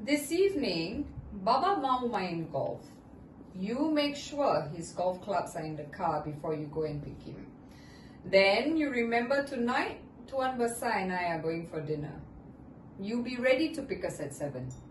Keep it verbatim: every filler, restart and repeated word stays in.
This evening, Baba mau main golf. You make sure his golf clubs are in the car before you go and pick him. Then you remember tonight, Tuan Besar and I are going for dinner. You be ready to pick us at seven.